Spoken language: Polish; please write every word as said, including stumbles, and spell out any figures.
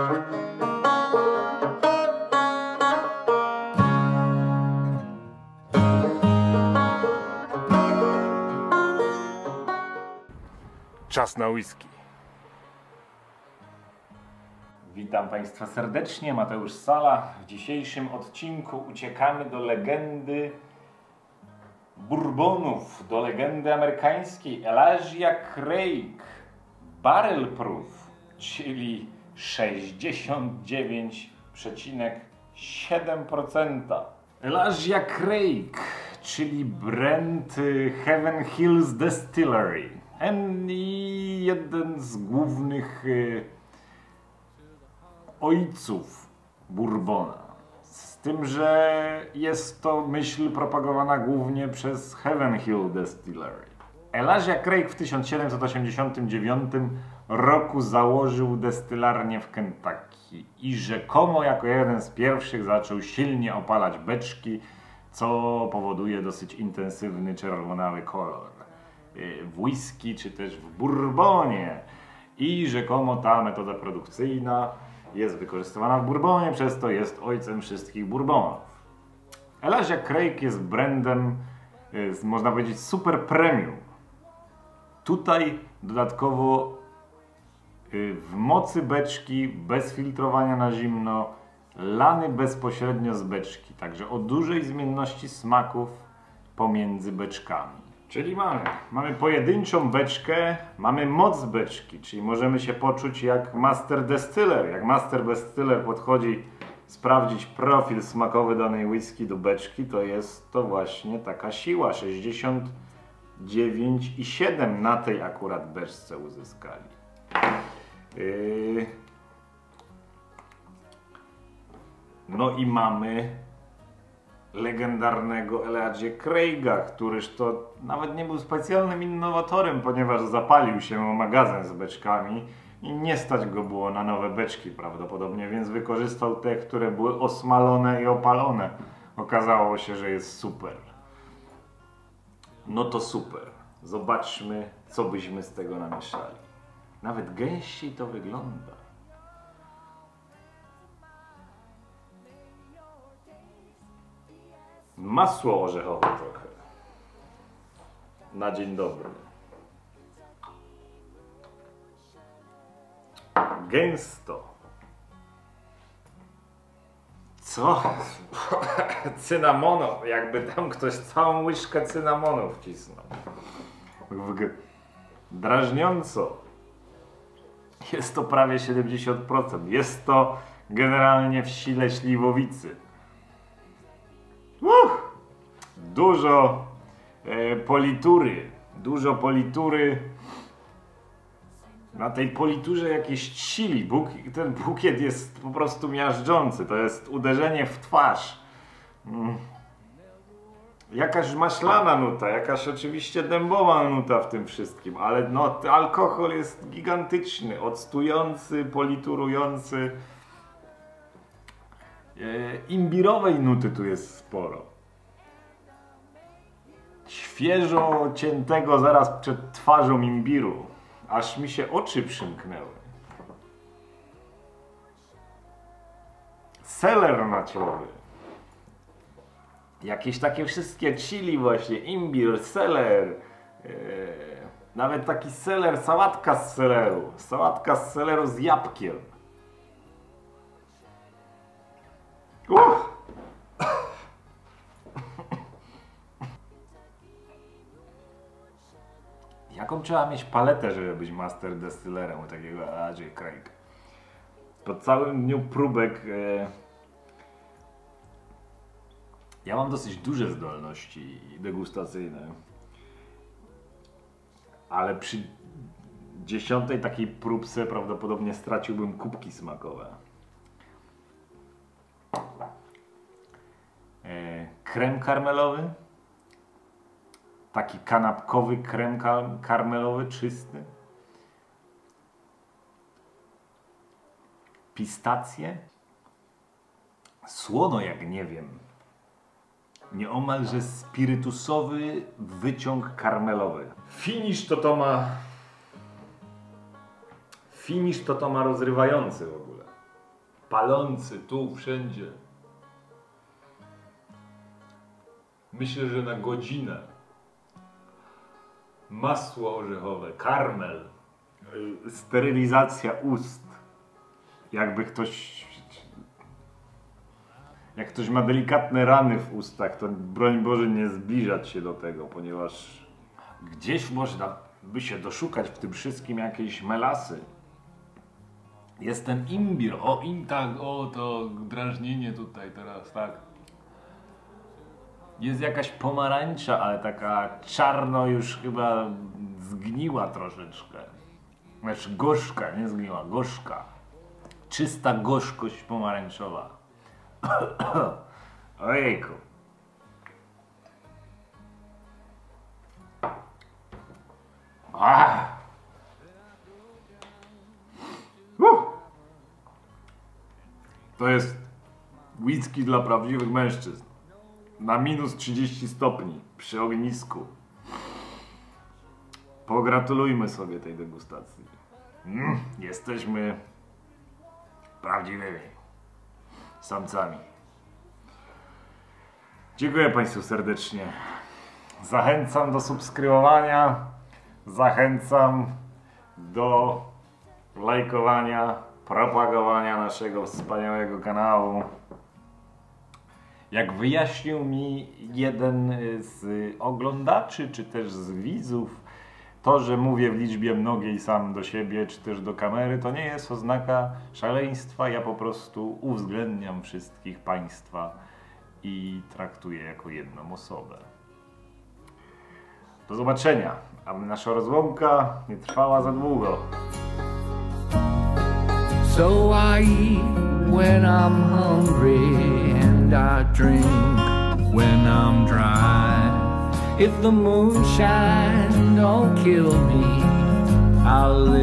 Czas na whisky. Witam Państwa serdecznie, Mateusz Sala. W dzisiejszym odcinku uciekamy do legendy bourbonów, do legendy amerykańskiej. Elijah Craig Barrel Proof, czyli sześćdziesiąt dziewięć przecinek siedem procent. Elijah Craig, czyli brand Heaven Hills Distillery i jeden z głównych y, ojców bourbona. Z tym, że jest to myśl propagowana głównie przez Heaven Hill Distillery. Elijah Craig w tysiąc siedemset osiemdziesiątym dziewiątym roku założył destylarnię w Kentucky i rzekomo jako jeden z pierwszych zaczął silnie opalać beczki, co powoduje dosyć intensywny czerwonawy kolor w whisky czy też w bourbonie. I rzekomo ta metoda produkcyjna jest wykorzystywana w bourbonie, przez to jest ojcem wszystkich bourbonów. Elijah Craig jest brandem, jest, można powiedzieć, super premium. Tutaj dodatkowo w mocy beczki, bez filtrowania na zimno, lany bezpośrednio z beczki, także o dużej zmienności smaków pomiędzy beczkami. Czyli mamy, mamy pojedynczą beczkę, mamy moc beczki, czyli możemy się poczuć jak master distiller. Jak master distiller podchodzi sprawdzić profil smakowy danej whisky do beczki, to jest to właśnie taka siła. sześćdziesiąt dziewięć i siedem na tej akurat beczce uzyskali. Yy... No i mamy legendarnego Elijah Craiga, któryż to nawet nie był specjalnym innowatorem, ponieważ zapalił się o magazyn z beczkami i nie stać go było na nowe beczki prawdopodobnie, więc wykorzystał te, które były osmalone i opalone. Okazało się, że jest super. No to super. Zobaczmy, co byśmy z tego namieszali. Nawet gęściej to wygląda. Masło orzechowe trochę. Na dzień dobry. Gęsto. Co? Cynamonu. Jakby tam ktoś całą łyżkę cynamonu wcisnął. Drażniąco. Jest to prawie siedemdziesiąt procent. Jest to generalnie w sile śliwowicy. Uff, dużo e, politury, dużo politury. Na tej politurze jakieś sili. Buk, ten bukiet jest po prostu miażdżący. To jest uderzenie w twarz. Mm. Jakaś maślana nuta, jakaś oczywiście dębowa nuta w tym wszystkim, ale no, alkohol jest gigantyczny, octujący, politurujący. Imbirowej nuty tu jest sporo. Świeżo ciętego zaraz przed twarzą imbiru. Aż mi się oczy przymknęły. Seler naciowy. Jakieś takie wszystkie chili właśnie. Imbir, seler. Yy, nawet taki seler, sałatka z seleru. Sałatka z seleru z jabłkiem. Uff. Jaką trzeba mieć paletę, żeby być master destillerem u takiego Elijah Craig? Po całym dniu próbek e... ja mam dosyć duże zdolności degustacyjne, ale przy dziesiątej takiej próbce prawdopodobnie straciłbym kubki smakowe. E, krem karmelowy, taki kanapkowy krem karmelowy, czysty, pistacje, słono jak nie wiem, nieomalże spirytusowy wyciąg karmelowy. Finish to to ma, finish to to ma rozrywający w ogóle. palący tu, wszędzie. Myślę, że na godzinę. Masło orzechowe, karmel. Sterylizacja ust. Jakby ktoś... Jak ktoś ma delikatne rany w ustach, to broń Boże nie zbliżać się do tego, ponieważ gdzieś można by się doszukać w tym wszystkim jakiejś melasy. Jest ten imbir. O, im tak, o to drażnienie tutaj teraz, tak. Jest jakaś pomarańcza, ale taka czarno już chyba zgniła troszeczkę. Znaczy gorzka, nie zgniła, gorzka. Czysta gorzkość pomarańczowa. Ojejku. Ah. Uh. To jest whisky dla prawdziwych mężczyzn. Na minus trzydzieści stopni przy ognisku. Pogratulujmy sobie tej degustacji. Mm, jesteśmy prawdziwymi samcami. Dziękuję Państwu serdecznie. Zachęcam do subskrybowania. Zachęcam do lajkowania, propagowania naszego wspaniałego kanału. Jak wyjaśnił mi jeden z oglądaczy, czy też z widzów, to, że mówię w liczbie mnogiej sam do siebie, czy też do kamery, to nie jest oznaka szaleństwa. Ja po prostu uwzględniam wszystkich Państwa i traktuję jako jedną osobę. Do zobaczenia, aby nasza rozłąka nie trwała za długo. So I eat when I'm hungry and I drink when I'm dry. If the moonshine don't kill me, I'll live.